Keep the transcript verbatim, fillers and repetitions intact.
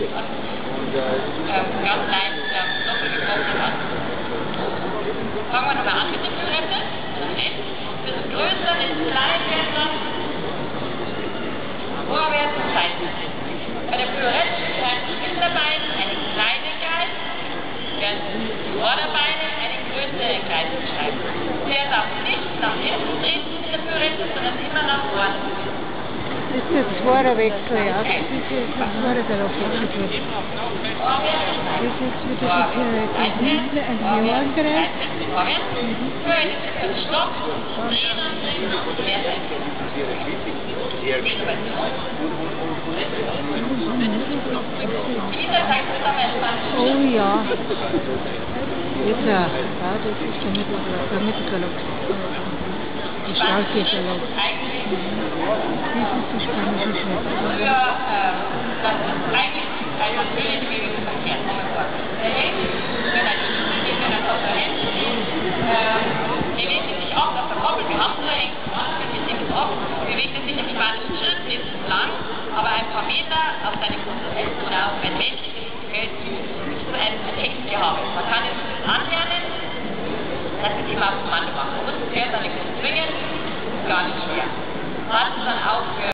ähm, ganz leicht ähm, doppelgebrochen hat. Fangen wir nochmal an mit der Pirouette. Für das Größere ist klein werden. Vorwärts und seitwärts. Bei der Pirouette greift das Hinterbein eine kleine Gleis, während die Vorderbeine eine größere Gleis beschreiben. Der darf nicht nach hinten treten in der Pirouette, sondern immer nach vorne. Das ist der zweite Wechsel, ja. Das ist jetzt der zweite Galoppwechsel. Das ist jetzt wieder die Pirouette. Hinten ein Vorwärts. Vorwärts. Vorwärts. Stopp. Drehen und Mehrseite. Oh ja. Jetzt, ja, das ist der Mittelgalopp. Der Mittelgalopp. Die starke Galopp. Das ist die spanische Schwester. Früher, das ist eigentlich ein natürliches Bewegungsverkehr. Der Held, wenn er nicht steht, wenn er auf der Hand steht, bewegt er sich oft auf der Koppel, die Hand nur hängt, bewegt er sich oft, bewegt er sich im spanischen Schritt, nicht zu lang, aber ein paar Meter auf seine Konsistenz oder auf ein menschliches Gehör zu, zu einem Textgehabe. Man kann es anlernen, dass es immer auf Kommando macht. Man muss das Pferd dann nicht zwingen, gar nicht schwer. Man hat es dann auch für